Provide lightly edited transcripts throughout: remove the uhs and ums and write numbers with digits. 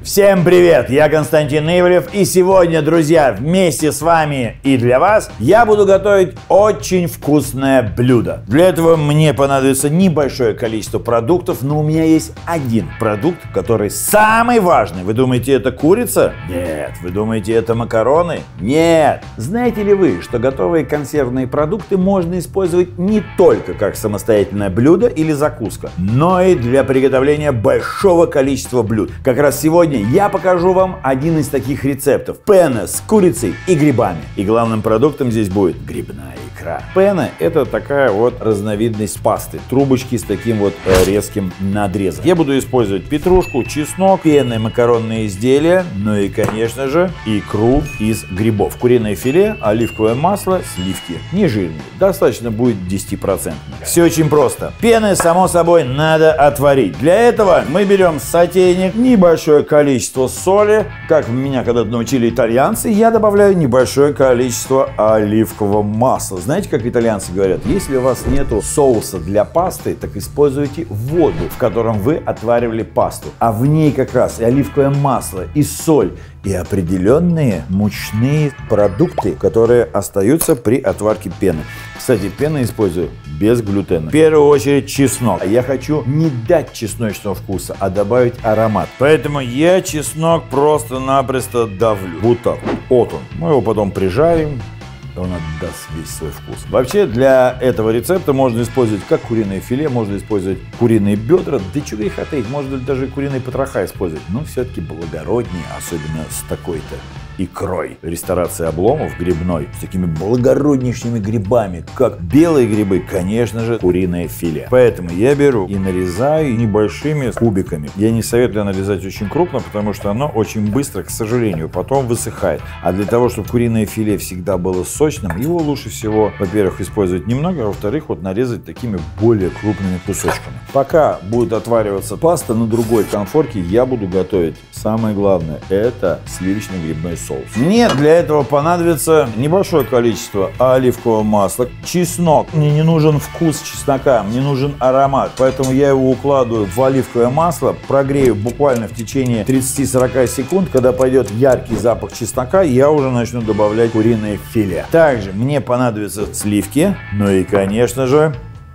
Всем привет! Я Константин Ивлев, и сегодня, друзья, вместе с вами и для вас я буду готовить очень вкусное блюдо. Для этого мне понадобится небольшое количество продуктов, но у меня есть один продукт, который самый важный. Вы думаете, это курица? Нет. Вы думаете, это макароны? Нет. Знаете ли вы, что готовые консервные продукты можно использовать не только как самостоятельное блюдо или закуска, но и для приготовления большого количества блюд. Как раз сегодня я покажу вам один из таких рецептов. Пenne с курицей и грибами. И главным продуктом здесь будет грибная икра. Пenne — это такая вот разновидность пасты. Трубочки с таким вот резким надрезом. Я буду использовать петрушку, чеснок, пенные макаронные изделия, ну и, конечно же, икру из грибов. Куриное филе, оливковое масло, сливки. Не жирные. Достаточно будет 10%. Все очень просто. Пенны, само собой, надо отварить. Для этого мы берем сотейник, небольшое количество соли. Как меня когда-то научили итальянцы, я добавляю небольшое количество оливкового масла. Знаете, как итальянцы говорят? Если у вас нету соуса для пасты, так используйте воду, в котором вы отваривали пасту. А в ней как раз и оливковое масло, и соль, и определенные мучные продукты, которые остаются при отварке пены. Кстати, пену использую без глютена. В первую очередь чеснок. Я хочу не дать чесночного вкуса, а добавить аромат. Поэтому я чеснок просто-напросто давлю. Вот так. Вот он. Мы его потом прижарим. Он отдаст весь свой вкус. Вообще, для этого рецепта можно использовать как куриное филе, можно использовать куриные бедра, да чего их таить, можно даже куриные потроха использовать. Но все-таки благороднее, особенно с такой-то икрой. Ресторация Обломов грибной с такими благороднейшими грибами, как белые грибы, конечно же, куриное филе. Поэтому я беру и нарезаю небольшими кубиками. Я не советую нарезать очень крупно, потому что оно очень быстро, к сожалению, потом высыхает. А для того, чтобы куриное филе всегда было сочным, его лучше всего, во-первых, использовать немного, а во-вторых, вот нарезать такими более крупными кусочками. Пока будет отвариваться паста, на другой конфорке я буду готовить. Самое главное — это сливочный грибной соус. Мне для этого понадобится небольшое количество оливкового масла, чеснок. Мне не нужен вкус чеснока, мне нужен аромат, поэтому я его укладываю в оливковое масло, прогрею буквально в течение 30-40 секунд. Когда пойдет яркий запах чеснока, я уже начну добавлять куриное филе. Также мне понадобятся сливки, ну и, конечно же,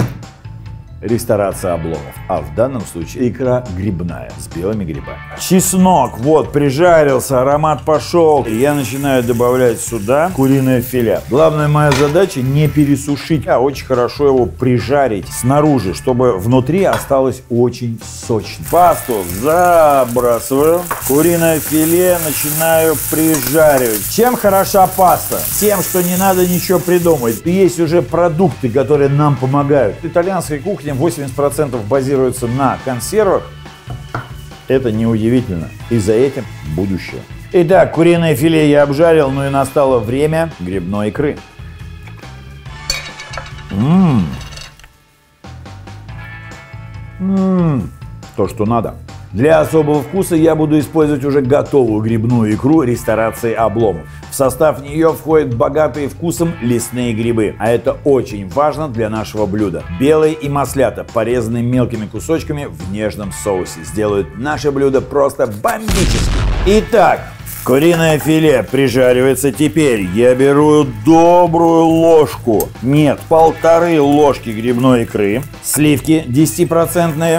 ресторация Обломов, а в данном случае икра грибная с белыми грибами. Чеснок, вот, прижарился, аромат пошел. И я начинаю добавлять сюда куриное филе. Главная моя задача не пересушить, а очень хорошо его прижарить снаружи, чтобы внутри осталось очень сочно. Пасту забрасываю, куриное филе начинаю прижаривать. Чем хороша паста? Тем, что не надо ничего придумывать. Есть уже продукты, которые нам помогают. Итальянская кухня 80% базируется на консервах. Это неудивительно. И за этим будущее. Итак, куриное филе я обжарил, ну и настало время грибной икры. То, что надо. Для особого вкуса я буду использовать уже готовую грибную икру ресторации Обломов. В состав нее входят богатые вкусом лесные грибы, а это очень важно для нашего блюда. Белые и маслята, порезанные мелкими кусочками в нежном соусе, сделают наше блюдо просто бомбическим. Итак, куриное филе прижаривается. Теперь я беру добрую ложку, нет, 1,5 ложки грибной икры, сливки 10%.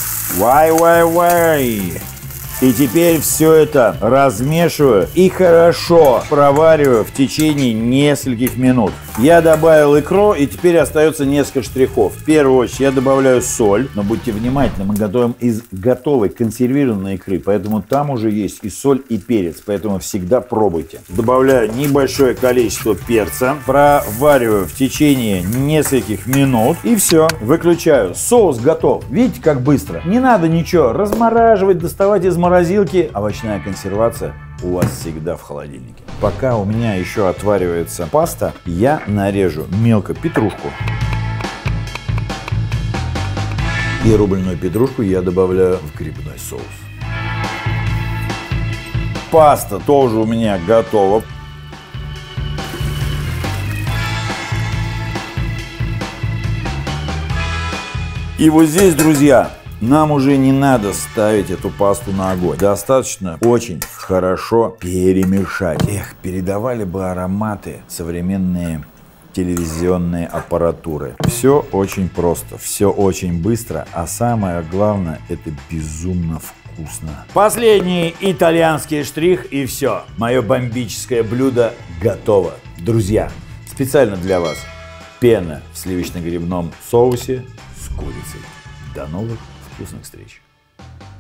Вай. И теперь все это размешиваю и хорошо провариваю в течение нескольких минут. Я добавил икру, и теперь остается несколько штрихов. В первую очередь я добавляю соль, но будьте внимательны, мы готовим из готовой консервированной икры, поэтому там уже есть и соль, и перец, поэтому всегда пробуйте. Добавляю небольшое количество перца, провариваю в течение нескольких минут, и все, выключаю. Соус готов. Видите, как быстро? Не надо ничего размораживать, доставать из морозилки. Овощная консервация у вас всегда в холодильнике. Пока у меня еще отваривается паста, я нарежу мелко петрушку. И рубленую петрушку я добавляю в грибной соус. Паста тоже у меня готова. И вот здесь, друзья, Нам уже не надо ставить эту пасту на огонь. Достаточно очень хорошо перемешать. Эх, передавали бы ароматы современные телевизионные аппаратуры. Все очень просто, все очень быстро, а самое главное, это безумно вкусно. Последний итальянский штрих и все. Мое бомбическое блюдо готово. Друзья, специально для вас пена в сливочно-грибном соусе с курицей. До новых вкусных встреч!